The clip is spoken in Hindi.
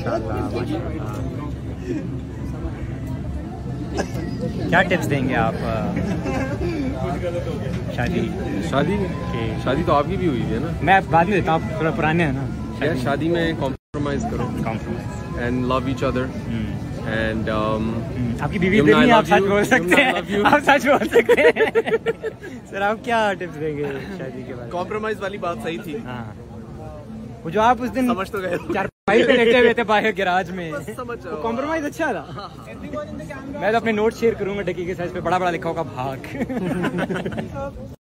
माशाल्लाह माशाल्लाह। क्या टिप्स देंगे आप शादी तो आपकी भी हुई है ना? मैं बाद में देता हूँ, थोड़ा पुराने हैं ना। शादी में कॉम्प्रोमाइज करो, and love each other, and आपकी बीवी नहीं, आप सच बोल सकते हैं, आप सच बोल सकते हैं। सर आप क्या टिप्स देंगे शादी के बाद? कॉम्प्रोमाइज वाली बात सही थी। हाँ, वो जो आप उस दिन समझ तो गए, चारपाई पे लेटे हुए थे बाहर गैराज में, कॉम्प्रोमाइज अच्छा था। मैं तो अपने नोट शेयर करूंगा, डकी के साइज पे बड़ा बड़ा लिखा होगा भाग।